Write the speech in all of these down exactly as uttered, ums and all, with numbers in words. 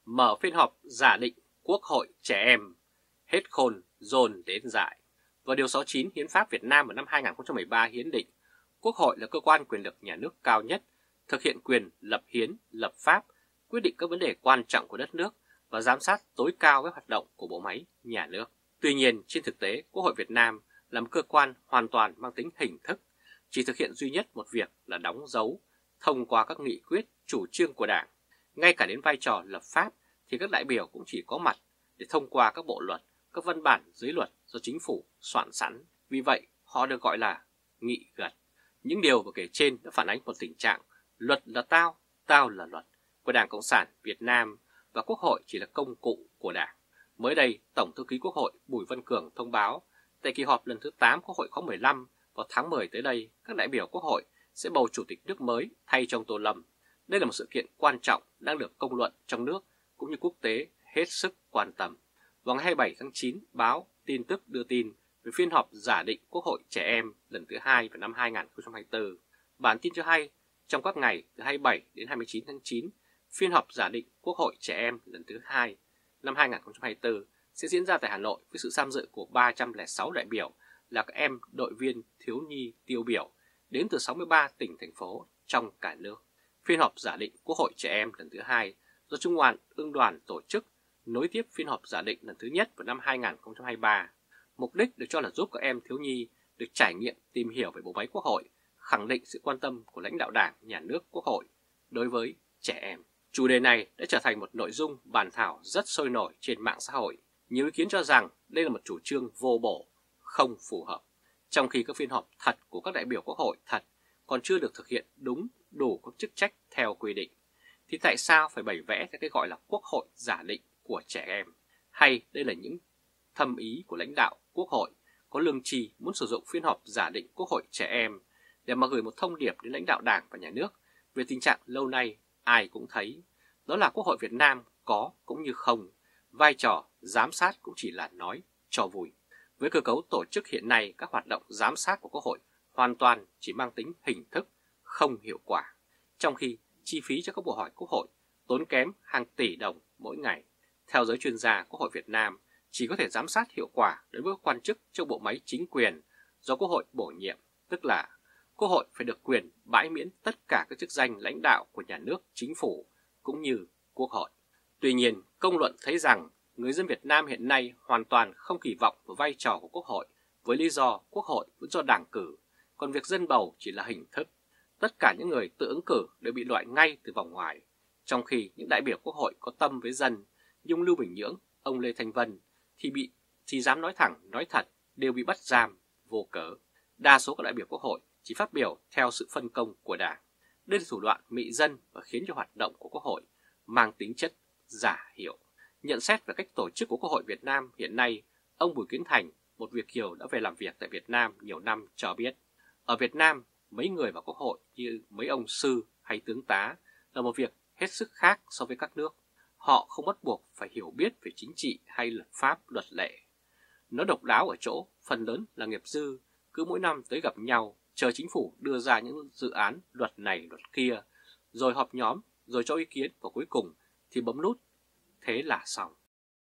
mở phiên họp giả định Quốc hội trẻ em, hết khôn dồn đến dại. Vào điều sáu mươi chín Hiến pháp Việt Nam vào năm hai nghìn không trăm mười ba hiến định, Quốc hội là cơ quan quyền lực nhà nước cao nhất, thực hiện quyền lập hiến, lập pháp, quyết định các vấn đề quan trọng của đất nước và giám sát tối cao với hoạt động của bộ máy nhà nước. Tuy nhiên, trên thực tế, Quốc hội Việt Nam là một cơ quan hoàn toàn mang tính hình thức, chỉ thực hiện duy nhất một việc là đóng dấu, thông qua các nghị quyết, chủ trương của Đảng. Ngay cả đến vai trò lập pháp thì các đại biểu cũng chỉ có mặt để thông qua các bộ luật, các văn bản dưới luật do chính phủ soạn sẵn. Vì vậy, họ được gọi là nghị gật. Những điều vừa kể trên đã phản ánh một tình trạng luật là tao, tao là luật của Đảng Cộng sản Việt Nam và Quốc hội chỉ là công cụ của Đảng. Mới đây, Tổng thư ký Quốc hội Bùi Văn Cường thông báo tại kỳ họp lần thứ tám Quốc hội khóa mười lăm vào tháng mười tới đây, các đại biểu Quốc hội sẽ bầu chủ tịch nước mới thay cho ông Tô Lâm. Đây là một sự kiện quan trọng đang được công luận trong nước cũng như quốc tế hết sức quan tâm. Vào ngày hai mươi bảy tháng chín, báo Tin tức đưa tin về phiên họp giả định Quốc hội trẻ em lần thứ hai vào năm hai nghìn không trăm hai mươi tư. Bản tin cho hay, trong các ngày từ hai mươi bảy đến hai mươi chín tháng chín, phiên họp giả định Quốc hội trẻ em lần thứ hai năm hai nghìn không trăm hai mươi tư sẽ diễn ra tại Hà Nội với sự tham dự của ba trăm lẻ sáu đại biểu là các em đội viên thiếu nhi tiêu biểu đến từ sáu mươi ba tỉnh, thành phố trong cả nước. Phiên họp giả định Quốc hội trẻ em lần thứ hai do Trung ương Ương đoàn tổ chức nối tiếp phiên họp giả định lần thứ nhất vào năm hai nghìn không trăm hai mươi ba. Mục đích được cho là giúp các em thiếu nhi được trải nghiệm tìm hiểu về bộ máy Quốc hội, khẳng định sự quan tâm của lãnh đạo Đảng, Nhà nước, Quốc hội đối với trẻ em. Chủ đề này đã trở thành một nội dung bàn thảo rất sôi nổi trên mạng xã hội. Nhiều ý kiến cho rằng đây là một chủ trương vô bổ, không phù hợp. Trong khi các phiên họp thật của các đại biểu Quốc hội thật còn chưa được thực hiện đúng đủ các chức trách theo quy định, thì tại sao phải bày vẽ cái gọi là Quốc hội giả định của trẻ em? Hay đây là những thâm ý của lãnh đạo Quốc hội có lương tri muốn sử dụng phiên họp giả định Quốc hội trẻ em để mà gửi một thông điệp đến lãnh đạo Đảng và Nhà nước về tình trạng lâu nay ai cũng thấy, đó là Quốc hội Việt Nam có cũng như không, vai trò giám sát cũng chỉ là nói cho vui. Với cơ cấu tổ chức hiện nay, các hoạt động giám sát của Quốc hội hoàn toàn chỉ mang tính hình thức, không hiệu quả, trong khi chi phí cho các buổi hỏi Quốc hội tốn kém hàng tỷ đồng mỗi ngày. Theo giới chuyên gia, Quốc hội Việt Nam chỉ có thể giám sát hiệu quả đối với các quan chức trong bộ máy chính quyền do Quốc hội bổ nhiệm, tức là Quốc hội phải được quyền bãi miễn tất cả các chức danh lãnh đạo của nhà nước, chính phủ cũng như Quốc hội. Tuy nhiên, công luận thấy rằng người dân Việt Nam hiện nay hoàn toàn không kỳ vọng vào vai trò của Quốc hội với lý do Quốc hội vẫn do Đảng cử, còn việc dân bầu chỉ là hình thức. Tất cả những người tự ứng cử đều bị loại ngay từ vòng ngoài, trong khi những đại biểu Quốc hội có tâm với dân, như ông Lưu Bình Nhưỡng, ông Lê Thanh Vân thì bị thì dám nói thẳng, nói thật đều bị bắt giam vô cớ. Đa số các đại biểu Quốc hội chỉ phát biểu theo sự phân công của Đảng. Đây là thủ đoạn mị dân và khiến cho hoạt động của Quốc hội mang tính chất giả hiệu. Nhận xét về cách tổ chức của Quốc hội Việt Nam hiện nay, ông Bùi Kiến Thành, một Việt kiều đã về làm việc tại Việt Nam nhiều năm, cho biết ở Việt Nam mấy người vào Quốc hội như mấy ông sư hay tướng tá là một việc hết sức khác so với các nước. Họ không bắt buộc phải hiểu biết về chính trị hay luật pháp, luật lệ. Nó độc đáo ở chỗ phần lớn là nghiệp dư, cứ mỗi năm tới gặp nhau chờ chính phủ đưa ra những dự án luật này luật kia, rồi họp nhóm, rồi cho ý kiến và cuối cùng thì bấm nút, thế là xong.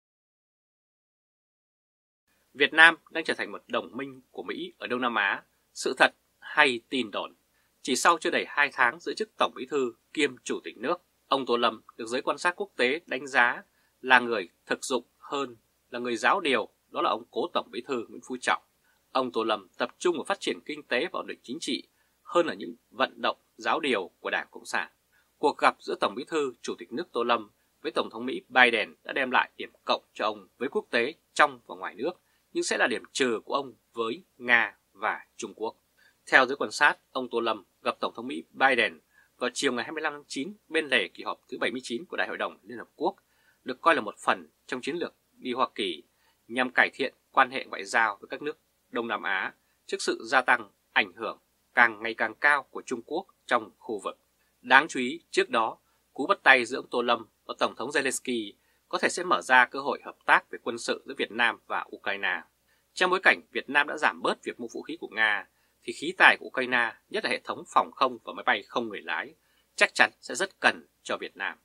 Việt Nam đang trở thành một đồng minh của Mỹ ở Đông Nam Á, sự thật hay tin đồn? Chỉ sau chưa đầy hai tháng giữ chức Tổng Bí thư kiêm Chủ tịch nước, ông Tô Lâm được giới quan sát quốc tế đánh giá là người thực dụng hơn là người giáo điều, đó là ông cố Tổng Bí thư Nguyễn Phú Trọng. Ông Tô Lâm tập trung vào phát triển kinh tế và ổn định chính trị hơn là những vận động giáo điều của Đảng Cộng sản. Cuộc gặp giữa Tổng Bí thư Chủ tịch nước Tô Lâm với Tổng thống Mỹ Biden đã đem lại điểm cộng cho ông với quốc tế trong và ngoài nước, nhưng sẽ là điểm trừ của ông với Nga và Trung Quốc. Theo giới quan sát, ông Tô Lâm gặp Tổng thống Mỹ Biden vào chiều ngày hai mươi lăm tháng chín bên lề kỳ họp thứ bảy mươi chín của Đại hội đồng Liên Hợp Quốc, được coi là một phần trong chiến lược đi Hoa Kỳ nhằm cải thiện quan hệ ngoại giao với các nước Đông Nam Á trước sự gia tăng ảnh hưởng càng ngày càng cao của Trung Quốc trong khu vực. Đáng chú ý, trước đó, cú bắt tay giữa ông Tô Lâm và Tổng thống Zelensky có thể sẽ mở ra cơ hội hợp tác về quân sự giữa Việt Nam và Ukraine. Trong bối cảnh Việt Nam đã giảm bớt việc mua vũ khí của Nga, thì khí tài của Ukraine, nhất là hệ thống phòng không và máy bay không người lái, chắc chắn sẽ rất cần cho Việt Nam.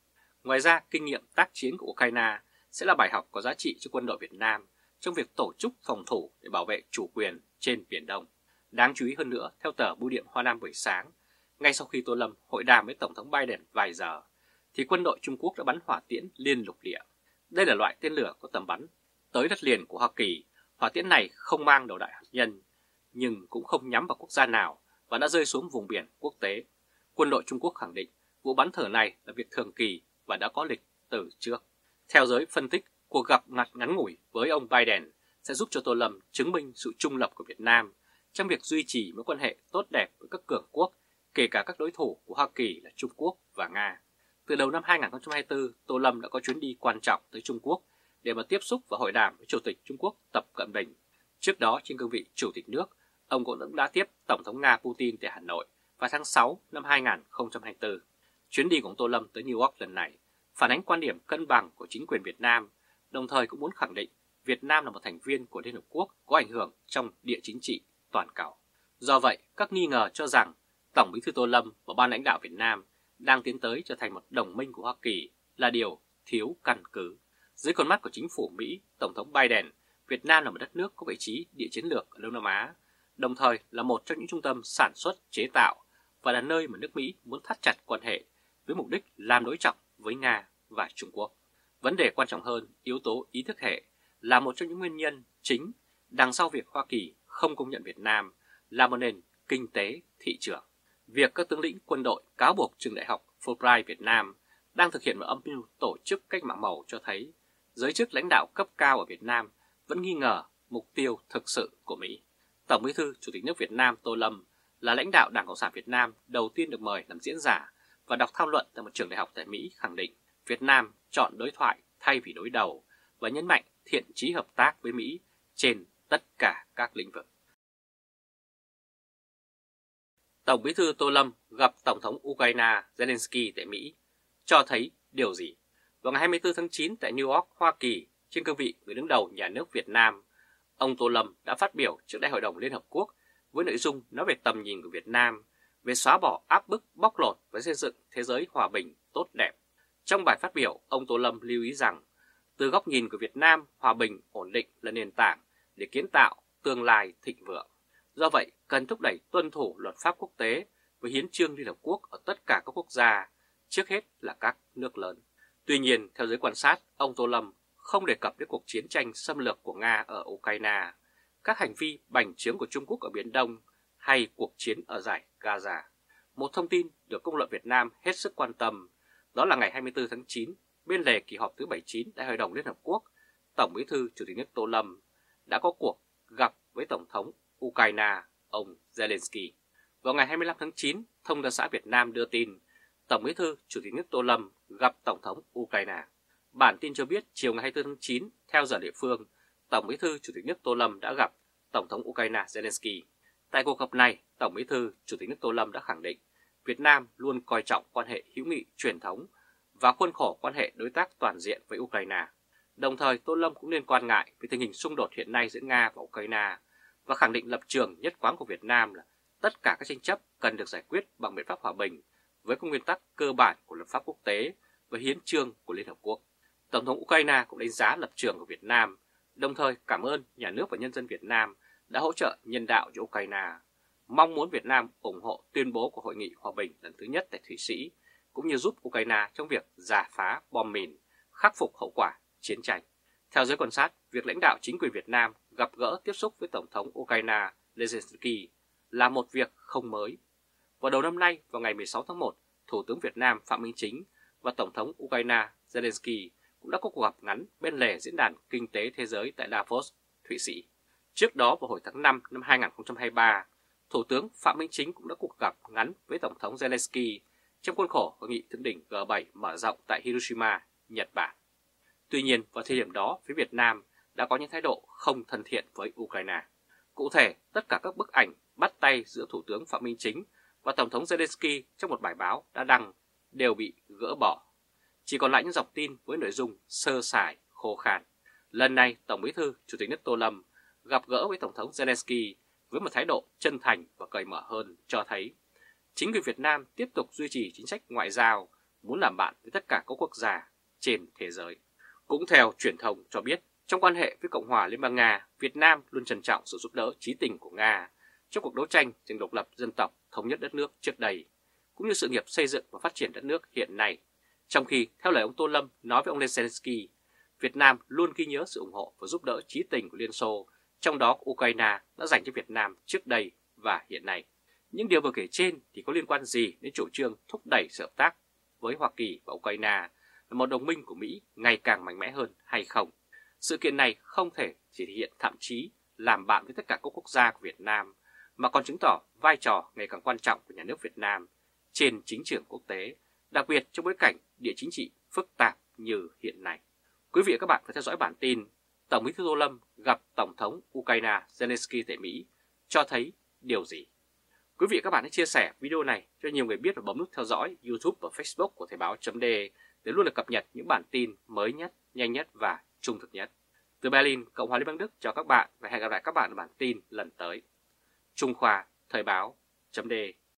Ngoài ra, kinh nghiệm tác chiến của Ukraine sẽ là bài học có giá trị cho quân đội Việt Nam trong việc tổ chức phòng thủ để bảo vệ chủ quyền trên Biển Đông. Đáng chú ý hơn nữa, theo tờ Bưu điện Hoa Nam buổi sáng, ngay sau khi Tô Lâm hội đàm với Tổng thống Biden vài giờ, thì quân đội Trung Quốc đã bắn hỏa tiễn liên lục địa. Đây là loại tên lửa có tầm bắn tới đất liền của Hoa Kỳ. Hỏa tiễn này không mang đầu đạn hạt nhân, nhưng cũng không nhắm vào quốc gia nào và đã rơi xuống vùng biển quốc tế. Quân đội Trung Quốc khẳng định vụ bắn thử này là việc thường kỳ và đã có lịch từ trước. Theo giới phân tích, cuộc gặp ngắn ngắn ngủi với ông Biden sẽ giúp cho Tô Lâm chứng minh sự trung lập của Việt Nam trong việc duy trì mối quan hệ tốt đẹp với các cường quốc, kể cả các đối thủ của Hoa Kỳ là Trung Quốc và Nga. Từ đầu năm hai nghìn không trăm hai mươi tư, Tô Lâm đã có chuyến đi quan trọng tới Trung Quốc để mà tiếp xúc và hội đàm với Chủ tịch Trung Quốc Tập Cận Bình. Trước đó trên cương vị Chủ tịch nước, ông cũng đã tiếp Tổng thống Nga Putin tại Hà Nội vào tháng sáu năm hai nghìn không trăm hai mươi tư. Chuyến đi của Tô Lâm tới New York lần này phản ánh quan điểm cân bằng của chính quyền Việt Nam, đồng thời cũng muốn khẳng định Việt Nam là một thành viên của Liên Hợp Quốc có ảnh hưởng trong địa chính trị toàn cầu. Do vậy, các nghi ngờ cho rằng Tổng Bí thư Tô Lâm và ban lãnh đạo Việt Nam đang tiến tới trở thành một đồng minh của Hoa Kỳ là điều thiếu căn cứ. Dưới con mắt của chính phủ Mỹ, Tổng thống Biden, Việt Nam là một đất nước có vị trí địa chiến lược ở Đông Nam Á, đồng thời là một trong những trung tâm sản xuất chế tạo và là nơi mà nước Mỹ muốn thắt chặt quan hệ với mục đích làm đối trọng với Nga và Trung Quốc. Vấn đề quan trọng hơn, yếu tố ý thức hệ là một trong những nguyên nhân chính đằng sau việc Hoa Kỳ không công nhận Việt Nam là một nền kinh tế thị trường. Việc các tướng lĩnh quân đội cáo buộc trường đại học Fulbright Việt Nam đang thực hiện một âm mưu tổ chức cách mạng màu cho thấy giới chức lãnh đạo cấp cao ở Việt Nam vẫn nghi ngờ mục tiêu thực sự của Mỹ. Tổng Bí thư Chủ tịch nước Việt Nam Tô Lâm là lãnh đạo Đảng Cộng sản Việt Nam đầu tiên được mời làm diễn giả và đọc tham luận tại một trường đại học tại Mỹ, khẳng định Việt Nam chọn đối thoại thay vì đối đầu và nhấn mạnh thiện chí hợp tác với Mỹ trên tất cả các lĩnh vực. Tổng Bí thư Tô Lâm gặp Tổng thống Ukraine Zelensky tại Mỹ cho thấy điều gì? Vào ngày hai mươi tư tháng chín tại New York, Hoa Kỳ, trên cương vị người đứng đầu nhà nước Việt Nam, ông Tô Lâm đã phát biểu trước Đại hội đồng Liên Hợp Quốc với nội dung nói về tầm nhìn của Việt Nam về xóa bỏ áp bức, bóc lột và xây dựng thế giới hòa bình tốt đẹp. Trong bài phát biểu, ông Tô Lâm lưu ý rằng, từ góc nhìn của Việt Nam, hòa bình, ổn định là nền tảng để kiến tạo tương lai thịnh vượng. Do vậy, cần thúc đẩy tuân thủ luật pháp quốc tế với hiến chương Liên Hợp Quốc ở tất cả các quốc gia, trước hết là các nước lớn. Tuy nhiên, theo giới quan sát, ông Tô Lâm không đề cập đến cuộc chiến tranh xâm lược của Nga ở Ukraine, các hành vi bành trướng của Trung Quốc ở Biển Đông hay cuộc chiến ở dải Gaza. Một thông tin được công luận Việt Nam hết sức quan tâm, đó là ngày hai mươi tư tháng chín, bên lề kỳ họp thứ bảy mươi chín Đại hội đồng Liên Hợp Quốc, Tổng Bí thư Chủ tịch nước Tô Lâm đã có cuộc gặp với Tổng thống Ukraine, ông Zelensky. Vào ngày hai mươi lăm tháng chín, Thông tấn xã Việt Nam đưa tin Tổng Bí thư Chủ tịch nước Tô Lâm gặp Tổng thống Ukraine. Bản tin cho biết chiều ngày hai mươi tư tháng chín, theo giờ địa phương, Tổng Bí thư Chủ tịch nước Tô Lâm đã gặp Tổng thống Ukraine Zelensky. Tại cuộc gặp này, Tổng Bí thư Chủ tịch nước Tô Lâm đã khẳng định Việt Nam luôn coi trọng quan hệ hữu nghị truyền thống và khuôn khổ quan hệ đối tác toàn diện với Ukraine. Đồng thời, Tô Lâm cũng liên quan ngại về tình hình xung đột hiện nay giữa Nga và Ukraine và khẳng định lập trường nhất quán của Việt Nam là tất cả các tranh chấp cần được giải quyết bằng biện pháp hòa bình với các nguyên tắc cơ bản của luật pháp quốc tế và hiến chương của Liên Hợp Quốc. Tổng thống Ukraine cũng đánh giá lập trường của Việt Nam, đồng thời cảm ơn nhà nước và nhân dân Việt Nam đã hỗ trợ nhân đạo cho Ukraine, mong muốn Việt Nam ủng hộ tuyên bố của Hội nghị Hòa bình lần thứ nhất tại Thụy Sĩ, cũng như giúp Ukraine trong việc rà phá bom mìn, khắc phục hậu quả chiến tranh. Theo giới quan sát, việc lãnh đạo chính quyền Việt Nam gặp gỡ tiếp xúc với Tổng thống Ukraine Zelensky là một việc không mới. Vào đầu năm nay, vào ngày mười sáu tháng một, Thủ tướng Việt Nam Phạm Minh Chính và Tổng thống Ukraine Zelensky cũng đã có cuộc gặp ngắn bên lề Diễn đàn Kinh tế Thế giới tại Davos, Thụy Sĩ. Trước đó vào hồi tháng năm năm hai nghìn không trăm hai mươi ba, Thủ tướng Phạm Minh Chính cũng đã cuộc gặp ngắn với Tổng thống Zelensky trong khuôn khổ hội nghị thượng đỉnh G bảy mở rộng tại Hiroshima, Nhật Bản. Tuy nhiên, vào thời điểm đó, phía Việt Nam đã có những thái độ không thân thiện với Ukraine. Cụ thể, tất cả các bức ảnh bắt tay giữa Thủ tướng Phạm Minh Chính và Tổng thống Zelensky trong một bài báo đã đăng đều bị gỡ bỏ. Chỉ còn lại những dòng tin với nội dung sơ sài, khô khan. Lần này, Tổng Bí thư Chủ tịch nước Tô Lâm gặp gỡ với Tổng thống Zelensky với một thái độ chân thành và cởi mở hơn cho thấy chính quyền Việt Nam tiếp tục duy trì chính sách ngoại giao muốn làm bạn với tất cả các quốc gia trên thế giới. Cũng theo truyền thông cho biết, trong quan hệ với Cộng hòa Liên bang Nga, Việt Nam luôn trân trọng sự giúp đỡ chí tình của Nga trong cuộc đấu tranh giành độc lập dân tộc, thống nhất đất nước trước đây, cũng như sự nghiệp xây dựng và phát triển đất nước hiện nay. Trong khi, theo lời ông Tô Lâm nói với ông Zelensky, Việt Nam luôn ghi nhớ sự ủng hộ và giúp đỡ chí tình của Liên Xô, trong đó Ukraine đã dành cho Việt Nam trước đây và hiện nay. Những điều vừa kể trên thì có liên quan gì đến chủ trương thúc đẩy sự hợp tác với Hoa Kỳ và Ukraine là một đồng minh của Mỹ ngày càng mạnh mẽ hơn hay không? Sự kiện này không thể chỉ thể hiện thậm chí làm bạn với tất cả các quốc gia của Việt Nam, mà còn chứng tỏ vai trò ngày càng quan trọng của nhà nước Việt Nam trên chính trường quốc tế, đặc biệt trong bối cảnh địa chính trị phức tạp như hiện nay. Quý vị và các bạn phải theo dõi bản tin Tổng bí thư Tô Lâm gặp Tổng thống Ukraine Zelensky tại Mỹ cho thấy điều gì? Quý vị và các bạn hãy chia sẻ video này cho nhiều người biết và bấm nút theo dõi YouTube và Facebook của Thời báo.de để luôn được cập nhật những bản tin mới nhất, nhanh nhất và trung thực nhất. Từ Berlin, Cộng hòa Liên bang Đức chào các bạn và hẹn gặp lại các bạn ở bản tin lần tới. Trung Khoa, Thời báo.de